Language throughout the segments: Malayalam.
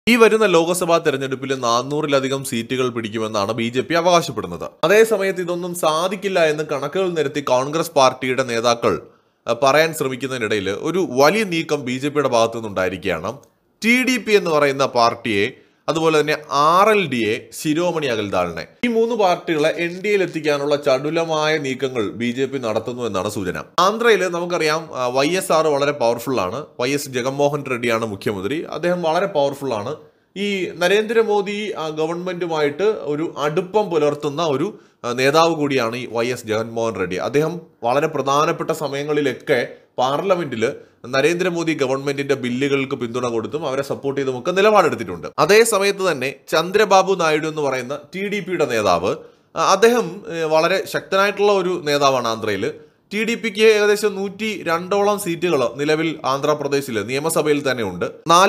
ഈ വരുന്ന ലോക്സഭാ തെരഞ്ഞെടുപ്പിൽ 400-ലധികം സീറ്റുകൾ പിടിക്കുമെന്നാണ് ബി.ജെ.പി. അവകാശപ്പെടുന്നത്. അതേസമയത്ത് ഇതൊന്നും സാധിക്കില്ല എന്ന് കണക്കുകൾ നിരത്തി കോൺഗ്രസ് പാർട്ടിയുടെ നേതാക്കൾ പറയാൻ ശ്രമിക്കുന്നതിനിടയിൽ ഒരു വലിയ നീക്കം ബി.ജെ.പിയുടെ ഭാഗത്തു നിന്നുണ്ടായിരിക്കുകയാണ്. ടി.ഡി.പി. എന്ന് പറയുന്ന പാർട്ടിയെ, അതുപോലെ തന്നെ RLDയെ, ശിരോമണി അകൽദാളിനെ, ഈ 3 പാർട്ടികളെ NDAയിൽ എത്തിക്കാനുള്ള ചടുലമായ നീക്കങ്ങൾ ബി.ജെ.പി. നടത്തുന്നു എന്നാണ് സൂചന. ആന്ധ്രയിൽ നമുക്കറിയാം YSR വളരെ പവർഫുൾ ആണ്. YS ജഗൻമോഹൻ റെഡ്ഡിയാണ് മുഖ്യമന്ത്രി. അദ്ദേഹം വളരെ പവർഫുൾ ആണ്. ഈ നരേന്ദ്രമോദി ഗവൺമെന്റുമായിട്ട് ഒരു അടുപ്പം പുലർത്തുന്ന ഒരു നേതാവ് കൂടിയാണ് ഈ YS ജഗൻമോഹൻ റെഡ്ഡി. അദ്ദേഹം വളരെ പ്രധാനപ്പെട്ട സമയങ്ങളിലൊക്കെ പാർലമെന്റിൽ നരേന്ദ്രമോദി ഗവൺമെന്റിന്റെ ബില്ലുകൾക്ക് പിന്തുണ കൊടുത്തും അവരെ സപ്പോർട്ട് ചെയ്തുമൊക്കെ നിലപാടെടുത്തിട്ടുണ്ട്. അതേ സമയത്ത് തന്നെ ചന്ദ്രബാബു നായിഡു എന്ന് പറയുന്ന TDPയുടെ നേതാവ്, അദ്ദേഹം വളരെ ശക്തനായിട്ടുള്ള ഒരു നേതാവാണ് ആന്ധ്രയിൽ. TDPക്ക് ഏകദേശം 102ഓളം സീറ്റുകൾ നിലവിൽ ആന്ധ്രാപ്രദേശിൽ നിയമസഭയിൽ തന്നെ ഉണ്ട്.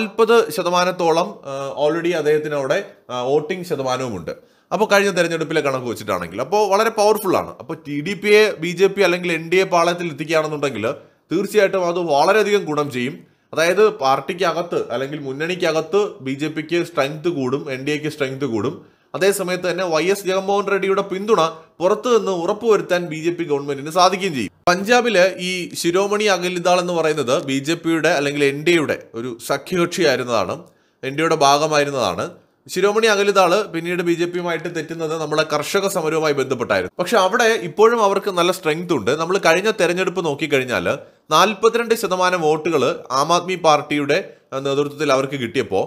40% ഓൾറെഡി അദ്ദേഹത്തിന് അവിടെ വോട്ടിംഗ് ശതമാനവുമുണ്ട്. അപ്പോൾ കഴിഞ്ഞ തെരഞ്ഞെടുപ്പിലെ കണക്ക് വെച്ചിട്ടാണെങ്കിൽ അപ്പോൾ വളരെ പവർഫുൾ ആണ്. അപ്പോൾ TDPയെ BJP അല്ലെങ്കിൽ NDA പാളയത്തിൽ എത്തിക്കുകയാണെന്നുണ്ടെങ്കിൽ തീർച്ചയായിട്ടും അത് വളരെയധികം ഗുണം ചെയ്യും. അതായത് പാർട്ടിക്കകത്ത് അല്ലെങ്കിൽ മുന്നണിക്കകത്ത് BJPക്ക് സ്ട്രെങ്ത് കൂടും, NDAക്ക് സ്ട്രെങ്ത് കൂടും. അതേസമയത്ത് തന്നെ YS ജഗൻമോഹൻ റെഡ്ഡിയുടെ പിന്തുണ പുറത്തു നിന്ന് ഉറപ്പുവരുത്താൻ BJP ഗവൺമെന്റിന് സാധിക്കുകയും ചെയ്യും. പഞ്ചാബില് ഈ ശിരോമണി അകലിദാൾ എന്ന് പറയുന്നത് BJPയുടെ അല്ലെങ്കിൽ NDAയുടെ ഒരു സഖ്യകക്ഷിയായിരുന്നതാണ്, NDAയുടെ ഭാഗമായിരുന്നതാണ്. ശിരോമണി അകലിദാൾ പിന്നീട് BJPയുമായിട്ട് തെറ്റുന്നത് നമ്മുടെ കർഷക സമരവുമായി ബന്ധപ്പെട്ടായിരുന്നു. പക്ഷെ അവിടെ ഇപ്പോഴും അവർക്ക് നല്ല സ്ട്രെങ്ത് ഉണ്ട്. നമ്മൾ കഴിഞ്ഞ തെരഞ്ഞെടുപ്പ് നോക്കിക്കഴിഞ്ഞാൽ 42% വോട്ടുകൾ ആം ആദ്മി പാർട്ടിയുടെ നേതൃത്വത്തിൽ അവർക്ക് കിട്ടിയപ്പോൾ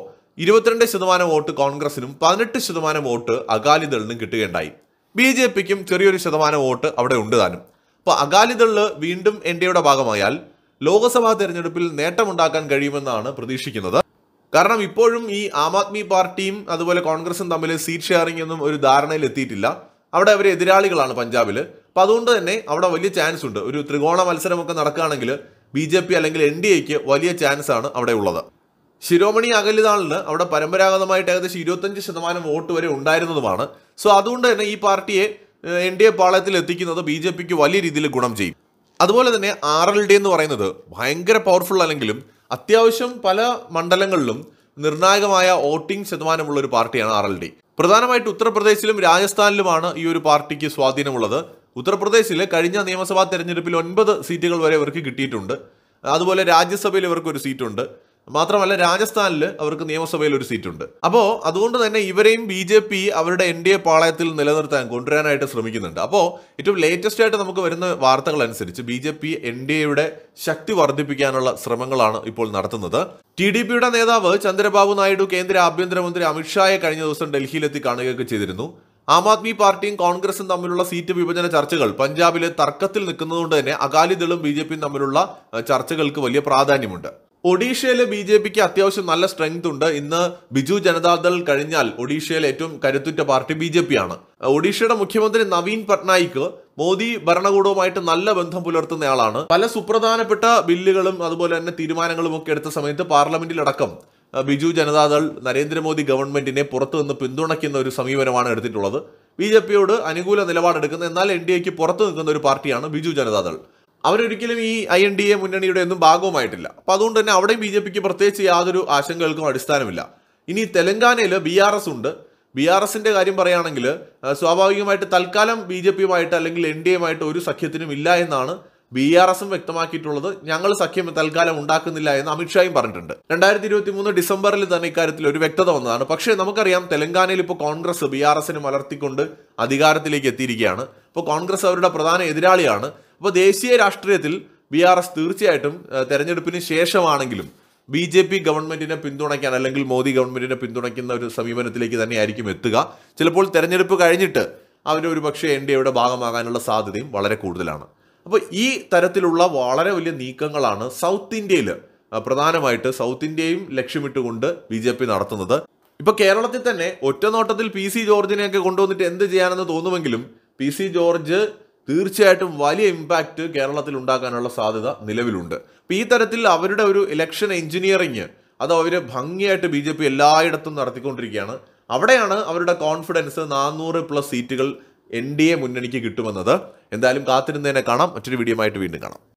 22% വോട്ട് കോൺഗ്രസിനും 18% വോട്ട് അകാലിദളിനും കിട്ടുകയുണ്ടായി. BJPക്കും ചെറിയൊരു ശതമാനം വോട്ട് അവിടെ ഉണ്ട് താനും. അപ്പോൾ അകാലിദളിൽ വീണ്ടും NDAയുടെ ഭാഗമായാൽ ലോക്സഭാ തെരഞ്ഞെടുപ്പിൽ നേട്ടമുണ്ടാക്കാൻ കഴിയുമെന്നാണ് പ്രതീക്ഷിക്കുന്നത്. കാരണം ഇപ്പോഴും ഈ ആം ആദ്മി പാർട്ടിയും അതുപോലെ കോൺഗ്രസും തമ്മിൽ സീറ്റ് ഷെയറിംഗ് ഒന്നും ഒരു ധാരണയിൽ എത്തിയിട്ടില്ല. അവിടെ അവർ എതിരാളികളാണ് പഞ്ചാബിൽ. അപ്പം അതുകൊണ്ട് തന്നെ അവിടെ വലിയ ചാൻസ് ഉണ്ട്. ഒരു ത്രികോണ മത്സരമൊക്കെ നടക്കുകയാണെങ്കിൽ BJP അല്ലെങ്കിൽ NDAക്ക് വലിയ ചാൻസ് ആണ് അവിടെ ഉള്ളത്. ശിരോമണി അകലിദാളിന് അവിടെ പരമ്പരാഗതമായിട്ട് ഏകദേശം 25% വോട്ട് വരെ ഉണ്ടായിരുന്നതുമാണ്. സോ അതുകൊണ്ട് തന്നെ ഈ പാർട്ടിയെ NDA പാളയത്തിൽ എത്തിക്കുന്നത് BJPക്ക് വലിയ രീതിയിൽ ഗുണം ചെയ്യും. അതുപോലെ തന്നെ RLD എന്ന് പറയുന്നത് ഭയങ്കര പവർഫുൾ അല്ലെങ്കിലും അത്യാവശ്യം പല മണ്ഡലങ്ങളിലും നിർണായകമായ വോട്ടിംഗ് ശതമാനമുള്ള ഒരു പാർട്ടിയാണ് RLD. പ്രധാനമായിട്ട് ഉത്തർപ്രദേശിലും രാജസ്ഥാനിലുമാണ് ഈ ഒരു പാർട്ടിക്ക് സ്വാധീനമുള്ളത്. ഉത്തർപ്രദേശിൽ കഴിഞ്ഞ നിയമസഭാ തെരഞ്ഞെടുപ്പിൽ 9 സീറ്റുകൾ വരെ ഇവർക്ക് കിട്ടിയിട്ടുണ്ട്. അതുപോലെ രാജ്യസഭയിൽ ഇവർക്ക് ഒരു സീറ്റുണ്ട്. മാത്രമല്ല രാജസ്ഥാനിൽ അവർക്ക് നിയമസഭയിൽ ഒരു സീറ്റുണ്ട്. അപ്പോൾ അതുകൊണ്ട് തന്നെ ഇവരെയും BJP അവരുടെ NDA പാളയത്തിൽ നിലനിർത്താൻ കൊണ്ടുവരാനായിട്ട് ശ്രമിക്കുന്നുണ്ട്. അപ്പോൾ ഏറ്റവും ലേറ്റസ്റ്റ് ആയിട്ട് നമുക്ക് വരുന്ന വാർത്തകൾ അനുസരിച്ച് BJP NDAയുടെ ശക്തി വർദ്ധിപ്പിക്കാനുള്ള ശ്രമങ്ങളാണ് ഇപ്പോൾ നടത്തുന്നത്. TDPയുടെ നേതാവ് ചന്ദ്രബാബു നായിഡു കേന്ദ്ര ആഭ്യന്തരമന്ത്രി അമിത്ഷായെ കഴിഞ്ഞ ദിവസം ഡൽഹിയിലെത്തി കാണുകയൊക്കെ ചെയ്തിരുന്നു. ആം ആദ്മി പാർട്ടിയും കോൺഗ്രസും തമ്മിലുള്ള സീറ്റ് വിഭജന ചർച്ചകൾ പഞ്ചാബിലെ തർക്കത്തിൽ നിൽക്കുന്നതുകൊണ്ട് തന്നെ അകാലിദളും BJPയും തമ്മിലുള്ള ചർച്ചകൾക്ക് വലിയ പ്രാധാന്യമുണ്ട്. ഒഡീഷയിലെ BJPക്ക് അത്യാവശ്യം നല്ല സ്ട്രെങ്ത് ഉണ്ട്. ഇന്ന് ബിജു ജനതാദൾ കഴിഞ്ഞാൽ ഒഡീഷയിലെ ഏറ്റവും കരുത്തുറ്റ പാർട്ടി BJP ആണ്. ഒഡീഷയുടെ മുഖ്യമന്ത്രി നവീൻ പട്നായിക്ക് മോദി ഭരണകൂടവുമായിട്ട് നല്ല ബന്ധം പുലർത്തുന്നയാളാണ്. പല സുപ്രധാനപ്പെട്ട ബില്ലുകളും അതുപോലെ തന്നെ തീരുമാനങ്ങളും ഒക്കെ എടുത്ത സമയത്ത് പാർലമെന്റിലടക്കം ബിജു ജനതാദൾ നരേന്ദ്രമോദി ഗവൺമെന്റിനെ പുറത്തു നിന്ന് പിന്തുണയ്ക്കുന്ന ഒരു സമീപനമാണ് എടുത്തിട്ടുള്ളത്. BJPയോട് അനുകൂല നിലപാടെടുക്കുന്ന എന്നാൽ NDAക്ക് പുറത്തു നിൽക്കുന്ന ഒരു പാർട്ടിയാണ് ബിജു ജനതാദൾ. അവരൊരിക്കലും ഈ INDA മുന്നണിയുടെ ഒന്നും ഭാഗവുമായിട്ടില്ല. അപ്പം അതുകൊണ്ട് തന്നെ അവിടെയും BJPക്ക് പ്രത്യേകിച്ച് യാതൊരു ആശങ്കകൾക്കും അടിസ്ഥാനമില്ല. ഇനി തെലങ്കാനയിൽ BRS ഉണ്ട്. BRSന്റെ കാര്യം പറയുകയാണെങ്കിൽ സ്വാഭാവികമായിട്ട് തൽക്കാലം BJPയുമായിട്ട് അല്ലെങ്കിൽ NDAയുമായിട്ട് ഒരു സഖ്യത്തിനും ഇല്ല എന്നാണ് BRSും വ്യക്തമാക്കിയിട്ടുള്ളത്. ഞങ്ങൾ സഖ്യം തൽക്കാലം ഉണ്ടാക്കുന്നില്ല എന്ന് അമിത്ഷായും പറഞ്ഞിട്ടുണ്ട്. 2023 ഡിസംബറിൽ തന്നെ ഇക്കാര്യത്തിൽ ഒരു വ്യക്തത വന്നതാണ്. പക്ഷേ നമുക്കറിയാം തെലങ്കാനയിൽ ഇപ്പോൾ കോൺഗ്രസ് BRSനെ മലർത്തിക്കൊണ്ട് അധികാരത്തിലേക്ക് എത്തിയിരിക്കുകയാണ്. അപ്പോൾ കോൺഗ്രസ് അവരുടെ പ്രധാന എതിരാളിയാണ്. അപ്പോൾ ദേശീയ രാഷ്ട്രീയത്തിൽ BRS തീർച്ചയായിട്ടും തെരഞ്ഞെടുപ്പിന് ശേഷമാണെങ്കിലും BJP ഗവൺമെന്റിനെ പിന്തുണയ്ക്കാൻ അല്ലെങ്കിൽ മോദി ഗവൺമെന്റിനെ പിന്തുണയ്ക്കുന്ന ഒരു സമീപനത്തിലേക്ക് തന്നെയായിരിക്കും എത്തുക. ചിലപ്പോൾ തെരഞ്ഞെടുപ്പ് കഴിഞ്ഞിട്ട് അവരൊരു പക്ഷേ NDAയുടെ ഭാഗമാകാനുള്ള സാധ്യതയും വളരെ കൂടുതലാണ്. അപ്പോൾ ഈ തരത്തിലുള്ള വളരെ വലിയ നീക്കങ്ങളാണ് സൗത്ത് ഇന്ത്യയിൽ, പ്രധാനമായിട്ട് സൗത്ത് ഇന്ത്യയും ലക്ഷ്യമിട്ടുകൊണ്ട് BJP നടത്തുന്നത്. ഇപ്പോൾ കേരളത്തിൽ തന്നെ ഒറ്റനോട്ടത്തിൽ PC ജോർജിനെയൊക്കെ കൊണ്ടുവന്നിട്ട് എന്ത് ചെയ്യാനെന്ന് തോന്നുമെങ്കിലും PC ജോർജ് തീർച്ചയായിട്ടും വലിയ ഇമ്പാക്റ്റ് കേരളത്തിൽ ഉണ്ടാക്കാനുള്ള സാധ്യത നിലവിലുണ്ട്. അപ്പോൾ ഈ തരത്തിൽ അവരുടെ ഒരു ഇലക്ഷൻ എഞ്ചിനീയറിങ് അത് അവർ ഭംഗിയായിട്ട് BJP എല്ലായിടത്തും നടത്തിക്കൊണ്ടിരിക്കുകയാണ്. അവിടെയാണ് അവരുടെ കോൺഫിഡൻസ് 400+ സീറ്റുകൾ NDA മുന്നണിക്ക് കിട്ടുമെന്നത്. എന്തായാലും കാത്തിരുന്നതിനെ കാണാം. മറ്റൊരു വീഡിയോ ആയിട്ട് വീണ്ടും കാണാം.